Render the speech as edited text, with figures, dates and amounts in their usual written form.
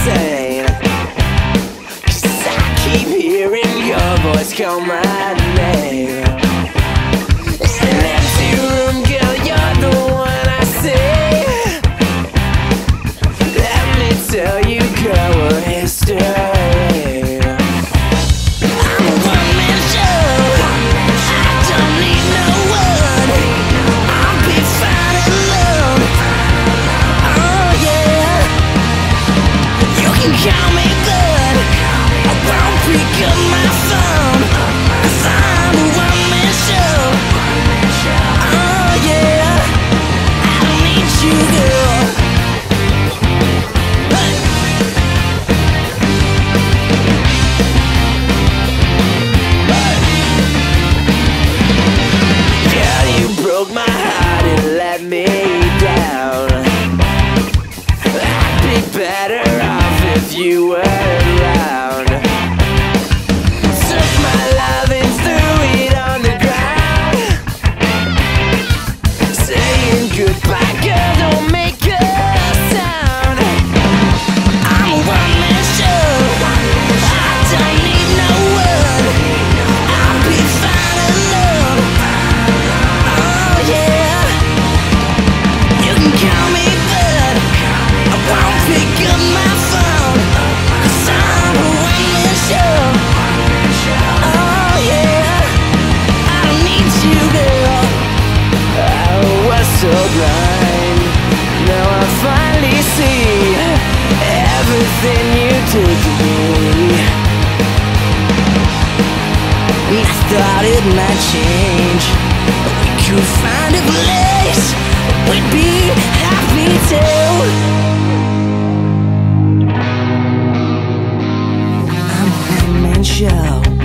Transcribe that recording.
insane, 'cause I keep hearing your voice call my name. In an empty room, girl, you're the one I see. Let me tell you, girl, we're history. Call me good, I won't pick up my phone, 'cause I'm a one-man show. Oh yeah, I don't need you, girl. Girl, you broke my heart and let me down. I'd be better off if you were around. Took my love and threw it on the ground, saying goodbye, girl, don't make a sound. I'm a one-man show, I don't need no one, I'll be fine alone. Oh yeah, you can call me bud, I won't pick up my phone, 'cause I'm a one-man show. Oh yeah, I don't need you, girl. I was so blind, now I finally see everything you did to me. I thought it might change, we could find a place we'd be happy too. I'm a one-man show.